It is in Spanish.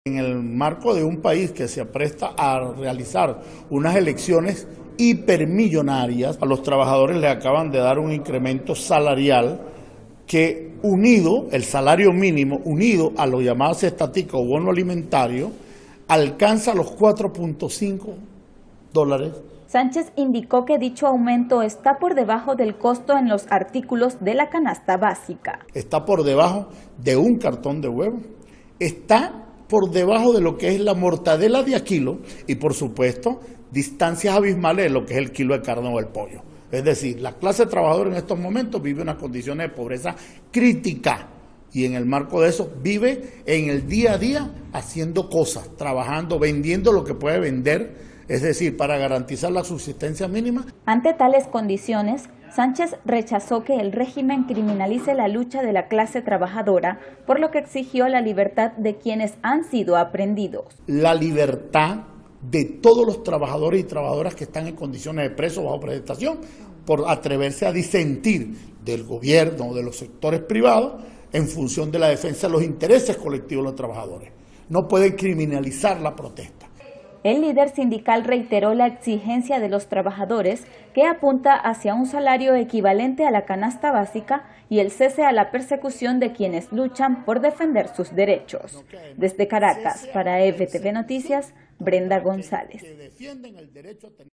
En el marco de un país que se apresta a realizar unas elecciones hipermillonarias, a los trabajadores les acaban de dar un incremento salarial que unido, el salario mínimo, unido a lo llamado cestatica o bono alimentario, alcanza los $4.5. Sánchez indicó que dicho aumento está por debajo del costo en los artículos de la canasta básica. Está por debajo de un cartón de huevo, está por debajo de lo que es la mortadela de a kilo y, por supuesto, distancias abismales de lo que es el kilo de carne o el pollo. Es decir, la clase trabajadora en estos momentos vive unas condiciones de pobreza crítica y en el marco de eso vive en el día a día haciendo cosas, trabajando, vendiendo lo que puede vender, es decir, para garantizar la subsistencia mínima. Ante tales condiciones, Sánchez rechazó que el régimen criminalice la lucha de la clase trabajadora, por lo que exigió la libertad de quienes han sido aprehendidos. La libertad de todos los trabajadores y trabajadoras que están en condiciones de preso bajo prestación por atreverse a disentir del gobierno o de los sectores privados en función de la defensa de los intereses colectivos de los trabajadores. No pueden criminalizar la protesta. El líder sindical reiteró la exigencia de los trabajadores que apunta hacia un salario equivalente a la canasta básica y el cese a la persecución de quienes luchan por defender sus derechos. Desde Caracas, para EVTV Noticias, Brenda González.